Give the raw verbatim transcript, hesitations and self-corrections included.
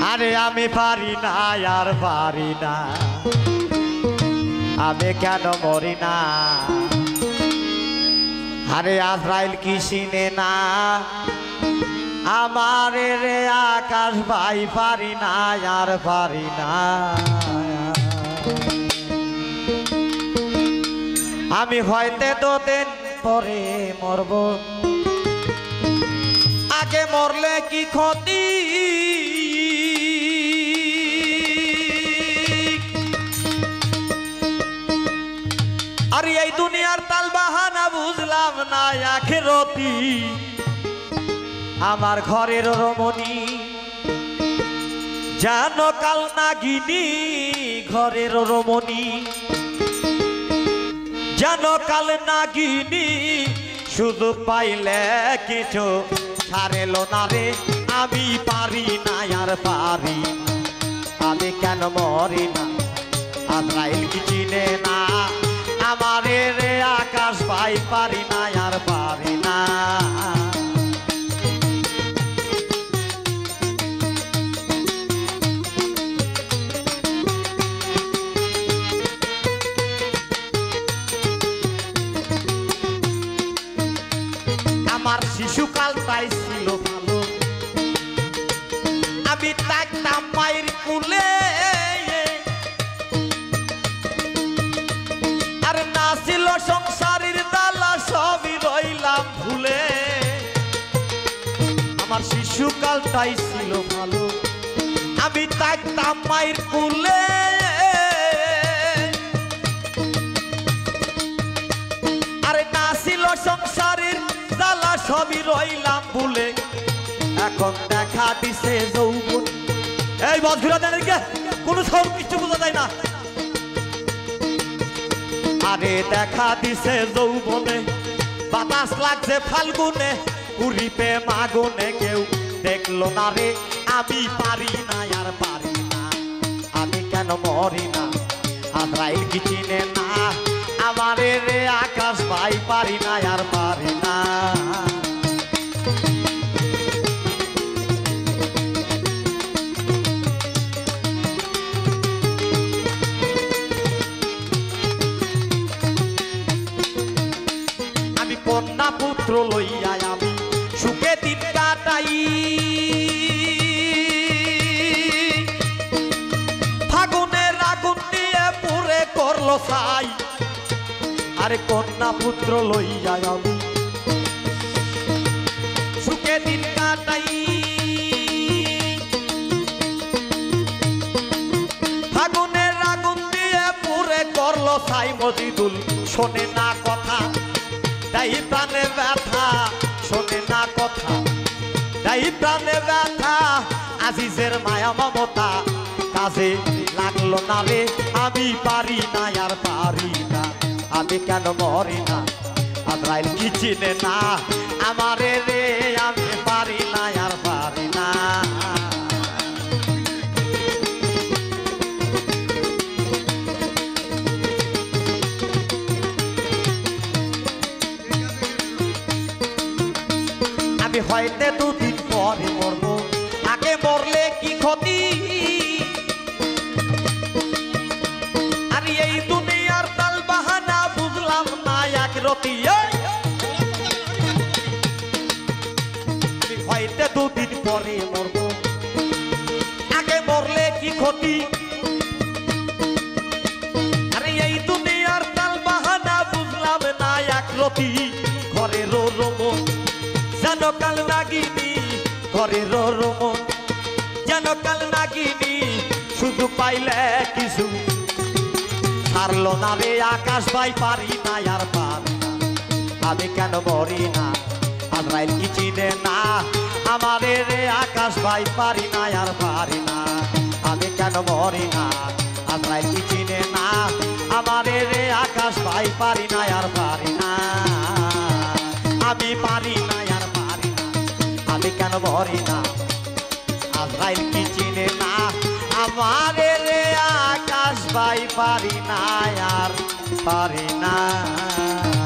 আরে আমি পারি না আর পারি না, আমি কেন মরি না। আরে আজরাইল কি চিনে না আমারে রে আকাশ ভাই, পারি না আর পারি না। আমি হয়তো দুদিন পরে মরব, আগে মরলে কি ক্ষতি। আর এই দুনিয়ার তাল বাহানা বুঝলাম না আখিরাতি। আমার ঘরের রমণী জানো কাল নাগিনী, ঘরের রমণী জানো কাল নাগিনী, শুধু পাইলে কিছু ছাড়েলো না রে। আমি পারি না আর পারি, আমি কেন মরি না। আজরাইল কি চিনে না আমারে রে আকাশ ভাই, পারি না আর পারি না। আমার শিশুকালটাই ছিল ভালো, আমি থাকতাম মায়ের কুলে। আর না ছিল সংসারের দালা, সবই রইলাম ভুলে। আমার শিশুকালটাই ছিল ভালো, আমি থাকতাম মায়ের কুলে। আরে না ছিল সংসারের দালা, সবই রইলাম ভুলে। এখন দেখা দিছে যৌবন, এই বদঘুরা দেন কোনো সব কিছু বোঝা যায় না। আরে দেখা দিছে যৌবনে, বাতাস লাগছে ফাল্গুনে, পুরিপে মাগুনে, কেউ দেখলো না রে। আমি পারি না আর পারি না, আমি কেন মরি না। আজরাইল কি চিনে না আমারে রে আকাশ ভাই, পারি না আর পারি না। আমি কন্যা পুত্র লইয়া আমি সুখে দিন কাটাই, ফাগুনের আগুন নিয়ে পুরে করলো ছাই। আরে কন্যা পুত্র লইয়া আমি সুখে দিন কাটাই, ফাগুনের আগুন দিয়ে পুরে করলো ছাই। মজিদুল শোনে না কথা, তাই প্রাণে ব্যথা, শোনে না কথা তাই প্রাণে ব্যথা। আজিজের মায়া মমতা কাজে লাগলো না রে। আমি পারি না আর পারি না, আমি কেন মরি না। আজরাইল কি চিনে না আমারে রে, আমি পারি না আর পারি না। আমি হয়তো দুদিন পরে মরব, আগে মরলে কি ক্ষতি। আর এই দুনিয়ার তাল বাহানা বুঝলাম না আখিরাতি। আমি হয়তো দুদিন পরে মরব, আগে মরলে কি ক্ষতি। আর এই দুনিয়ার তাল বাহানা বুঝলাম না আখিরাতি। ঘরের রমণ জানো কাল নাগিনী, ঘরের রমণ জানো কাল নাগিনী, শুধু পাইলে কিছু ছাড়লো না রে আকাশ ভাই, পারি না আর পারি না, আমি কেন মরি না। আজরাইল কি চিনে না আমারে রে আকাশ ভাই, পারি না আর পারি না, আমি কেন মরি না। আজরাইল কি চিনে না আমারে রে আকাশ ভাই, পারি না আর পারি না, আমি পারি না আর পারি না, আমি কেন মরি না। আজরাইল কি চিনে না আমারে রে আকাশ ভাই, পারি না আর পারি না।